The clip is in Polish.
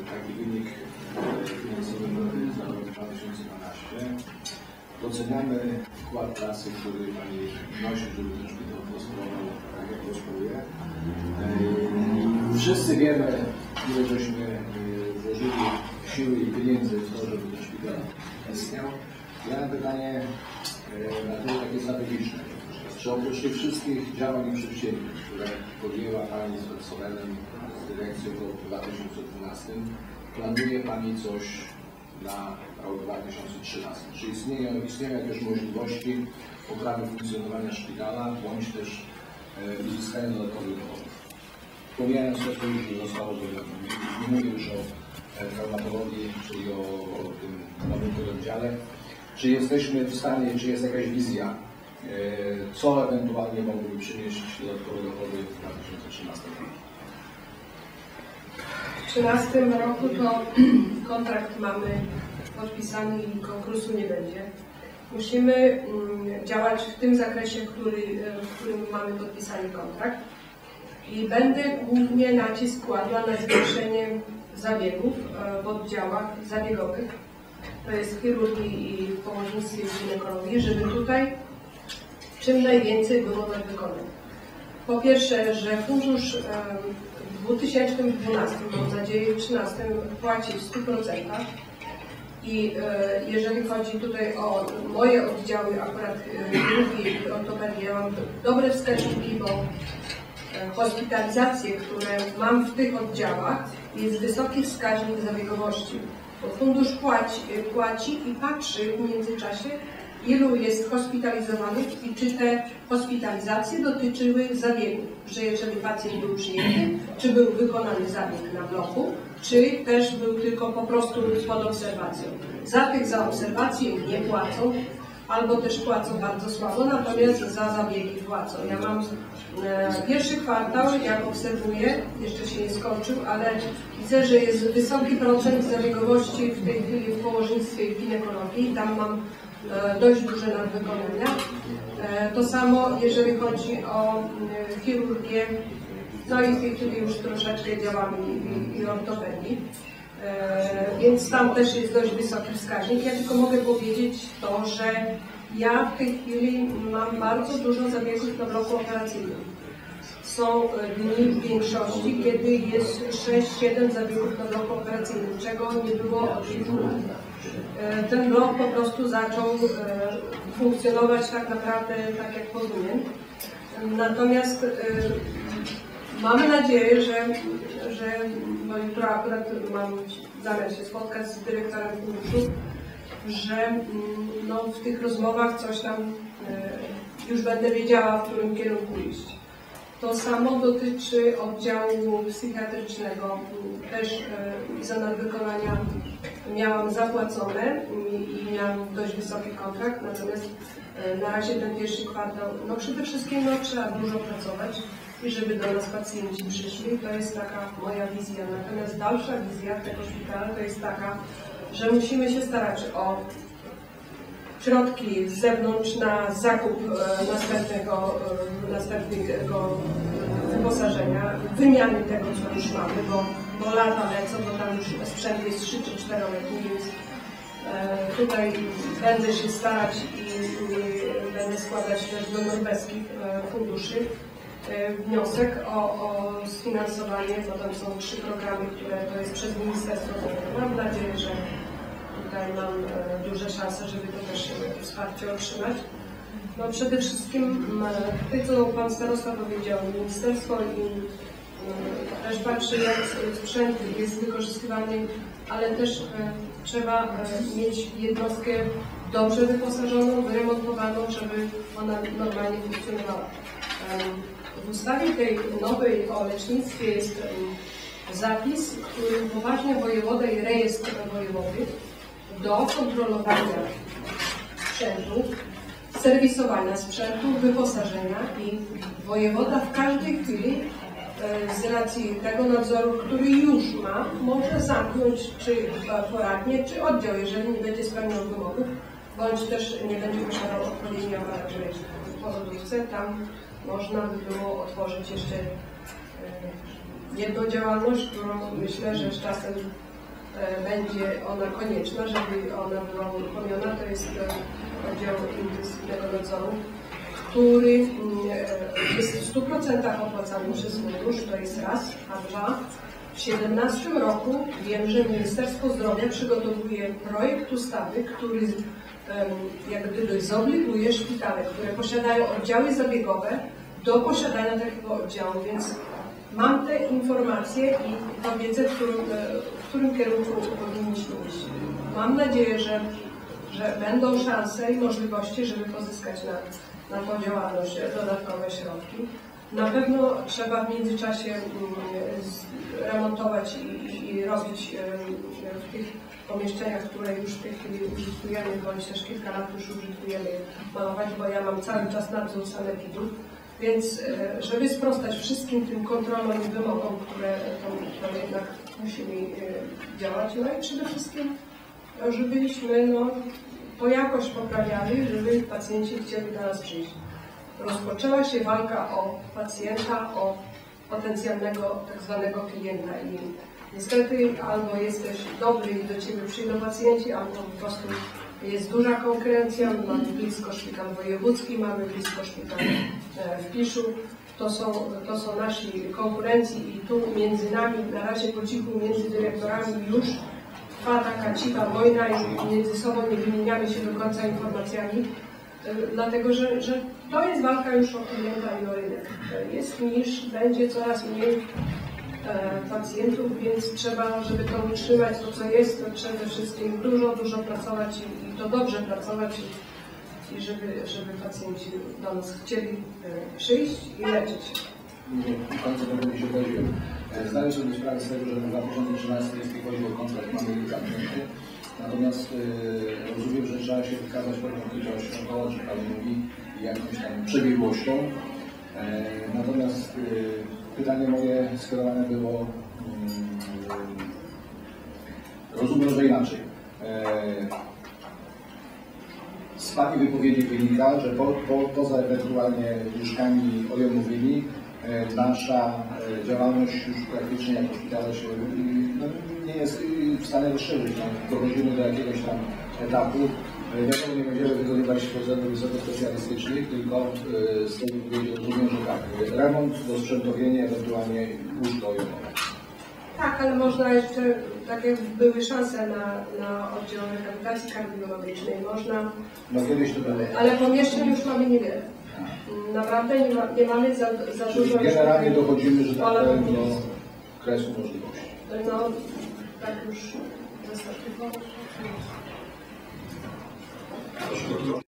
taki wynik finansowy za rok 2012. Doceniamy wkład pracy, który Pani wnosi, żeby ten szpital prosperował tak, jak prosperuje. Wszyscy wiemy, ile żeśmy włożyli siły i pieniędzy w to, żeby ten szpital istniał. Ja mam pytanie natury takie strategiczne. Czy oprócz tych wszystkich działań i przedsięwzięć, które podjęła Pani z personelem, z dyrekcją w roku 2012, planuje Pani coś na rok 2013? Czy istnieją jakieś możliwości poprawy funkcjonowania szpitala, bądź też uzyskania dodatkowych dochodów? Pomijając to, co już zostało zrobione. Nie mówię już o traumatologii, czyli o tym nowym pododdziale. Czy jesteśmy w stanie, czy jest jakaś wizja, co ewentualnie mogłoby przynieść dodatkowe dochody w 2013 roku? W 2013 roku to kontrakt mamy podpisany i konkursu nie będzie. Musimy działać w tym zakresie, w którym mamy podpisany kontrakt. I będę głównie nacisk kładła na zwiększenie zabiegów w oddziałach zabiegowych. To jest w chirurgii i w położnictwie i ginekologii, żeby tutaj czym najwięcej było nadwykonań. Po pierwsze, że fundusz w 2012, mam nadzieję w 2013 płaci w 100%. I jeżeli chodzi tutaj o moje oddziały, akurat chirurgii i ortopedii, ja mam dobre wskaźniki, bo hospitalizacje, które mam w tych oddziałach, jest wysoki wskaźnik zabiegowości. Bo fundusz płaci i patrzy w międzyczasie, ilu jest hospitalizowanych i czy te hospitalizacje dotyczyły zabiegu, że jeżeli pacjent był przyjęty, czy był wykonany zabieg na bloku, czy też był tylko po prostu pod obserwacją. Za obserwację nie płacą, albo też płacą bardzo słabo, natomiast za zabiegi płacą. Ja mam pierwszy kwartał, jak obserwuję, jeszcze się nie skończył, ale widzę, że jest wysoki procent zabiegowości w tej chwili w położnictwie i ginekologii. Tam mam dość duże nadwykonania. To samo, jeżeli chodzi o chirurgię, no i w tej chwili już troszeczkę działamy i ortopedii. Więc tam też jest dość wysoki wskaźnik. Ja tylko mogę powiedzieć to, że ja w tej chwili mam bardzo dużo zabiegów na bloku operacyjnym. Są dni w większości, kiedy jest 6-7 zabiegów na bloku operacyjnym, czego nie było od 5 lat. Ten blok po prostu zaczął funkcjonować tak naprawdę tak, jak powinien. Natomiast mamy nadzieję, że no jutro akurat mam zamiar się spotkać z dyrektorem funduszu, że no, w tych rozmowach coś tam już będę wiedziała, w którym kierunku iść. To samo dotyczy oddziału psychiatrycznego. Też za nadwykonania miałam zapłacone i miałam dość wysoki kontrakt, natomiast na razie ten pierwszy kwartał, no przede wszystkim no, trzeba dużo pracować i żeby do nas pacjenci przyszli, to jest taka moja wizja. Natomiast dalsza wizja tego szpitala to jest taka, że musimy się starać o środki z zewnątrz na zakup następnego wyposażenia, wymiany tego, co już mamy, bo lata lecą, bo tam już sprzęt jest 3 czy 4-letni, więc tutaj będę się starać i będę składać też do norweskich funduszy wniosek o sfinansowanie, bo tam są 3 programy, które to jest przez Ministerstwo Zdrowia. Mam nadzieję, że tutaj mam duże szanse, żeby to też wsparcie otrzymać. No przede wszystkim to, co Pan Starosta powiedział, Ministerstwo i też patrzy, jak sprzęt jest wykorzystywany, ale też trzeba mieć jednostkę dobrze wyposażoną, wyremontowaną, żeby ona normalnie funkcjonowała. W ustawie tej nowej o lecznictwie jest zapis, w którym poważnie wojewoda i rejestr wojewody do kontrolowania sprzętu, serwisowania sprzętu, wyposażenia i wojewoda w każdej chwili z racji tego nadzoru, który już ma, może zamknąć czy poradnię, czy oddział, jeżeli nie będzie spełniał wymogów, bądź też nie będzie posiadał odpowiedniej aparatury w porodówce. Tam można by było otworzyć jeszcze jedną działalność, którą myślę, że z czasem będzie ona konieczna, żeby ona była uruchomiona. To jest oddział inwestycyjnego nadzoru, który jest w 100% opłacany przez fundusz, to jest raz, a dwa. W 2017 roku wiem, że Ministerstwo Zdrowia przygotowuje projekt ustawy, który jak gdyby zobliguje szpitale, które posiadają oddziały zabiegowe, do posiadania takiego oddziału, więc mam te informacje i to wiedzę, w którym kierunku powinniśmy iść. Mam nadzieję, że będą szanse i możliwości, żeby pozyskać na tą działalność dodatkowe środki. Na pewno trzeba w międzyczasie remontować i robić w tych pomieszczeniach, które już w tej chwili użytkujemy, bądź też kilka lat już użytkujemy, malować, bo ja mam cały czas nadzór sanepidów. Więc żeby sprostać wszystkim tym kontrolom i wymogom, które to jednak musimy działać, no i przede wszystkim, żebyśmy to jakoś poprawiali, żeby pacjenci chcieli do nas przyjść. Rozpoczęła się walka o pacjenta, o potencjalnego tak zwanego klienta i niestety albo jesteś dobry i do Ciebie przyjdą pacjenci, albo po prostu jest duża konkurencja. Mamy blisko szpital wojewódzki, mamy blisko szpital w Piszu. To są nasi konkurenci i tu między nami, na razie po cichu, między dyrektorami już trwa taka cicha wojna i między sobą nie wymieniamy się do końca informacjami, dlatego że to jest walka już o klienta i o rynek. Jest niż, będzie coraz mniej pacjentów, więc trzeba, żeby to utrzymać, to co jest, to przede wszystkim dużo pracować i to dobrze pracować i żeby pacjenci do nas chcieli przyjść i leczyć się. W końcu tego mi się pojawiło. Zdaję sobie sprawę z tego, że w 2013, jeśli chodzi o kontrakt, mamy zamknięty. Natomiast rozumiem, że trzeba się wykazać pewną ilością, o czym Pani mówi, i jakąś tam przebiegłością. Natomiast pytanie moje skierowane było, rozumiem, że inaczej. Z Pani wypowiedzi wynika, że poza ewentualnie łóżkami ojonowymi nasza działalność już praktycznie jako szpitala się nie jest w stanie rozszerzyć. Dochodzimy do jakiegoś tam etapu. Wiadomo, nie będziemy wykonywać procedur wysokospecjalistycznych, tylko z tej wypowiedzi rozumiem, że tak, remont, dosprzętowienie, ewentualnie łóżko ojonowe. Tak, ale można jeszcze, tak jak były szanse na oddział rehabilitacji kardiologicznej, można... No kiedyś to było. Ale pomieszczeń już mamy niewiele. Naprawdę nie mamy za dużo... Generalnie dochodzimy, że tak powiem, do kresu możliwości. No, tak już zasadniczo.